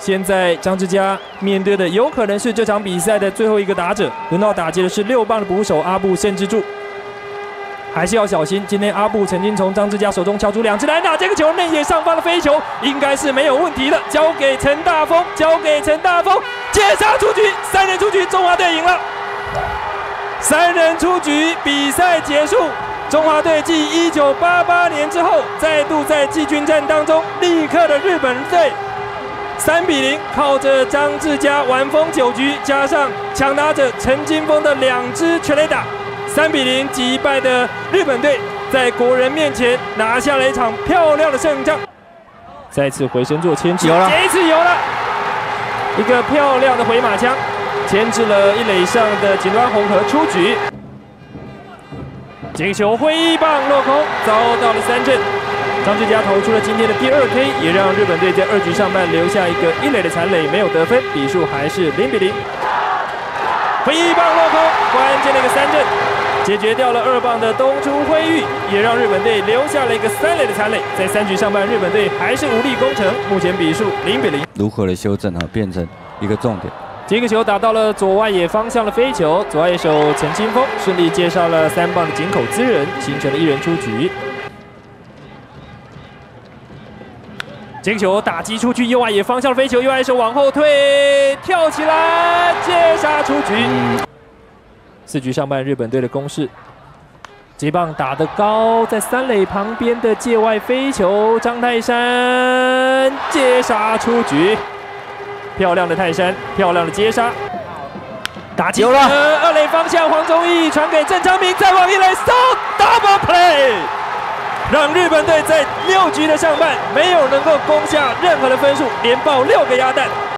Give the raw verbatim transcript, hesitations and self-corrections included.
现在张志佳面对的有可能是这场比赛的最后一个打者，轮到打击的是六棒的捕手阿布胜之助。 还是要小心。今天阿布曾经从张志佳手中敲出两支安打，这个球内野上方的飞球应该是没有问题的，交给陈大峰，交给陈大峰，接杀出局，三人出局，中华队赢了。三人出局，比赛结束。中华队继一九八八年之后，再度在季军战当中力克了日本队，三比零，靠着张志佳完封九局，加上抢打者陈金峰的两支全垒打。 三比零击败的日本队，在国人面前拿下了一场漂亮的胜仗。再次回身做牵制， 有了， 这一次有了，一个漂亮的回马枪，牵制了一垒上的井端红河出局。这个球挥棒落空，遭到了三振。张志佳投出了今天的第二 K， 也让日本队在二局上半留下一个一垒的残垒，没有得分，比数还是零比零。挥棒落空，关键的一个三振。 解决掉了二棒的东出辉玉，也让日本队留下了一个三垒的残垒。在三局上半，日本队还是无力攻城，目前比数零比零。 如何的修正啊，变成一个重点。 这个球打到了左外野方向的飞球，左外野手陈清峰顺利接上了三棒的井口资人，形成了一人出局。这个球打击出去，右外野方向的飞球，右外野手往后退，跳起来接杀出局。嗯 四局上半，日本队的攻势，接棒打得高，在三垒旁边的界外飞球，张泰山接杀出局，漂亮的泰山，漂亮的接杀，打击了二垒方向，黄宗义传给郑昌明，再往一垒送 double play， 让日本队在六局的上半没有能够攻下任何的分数，连爆六个鸭蛋。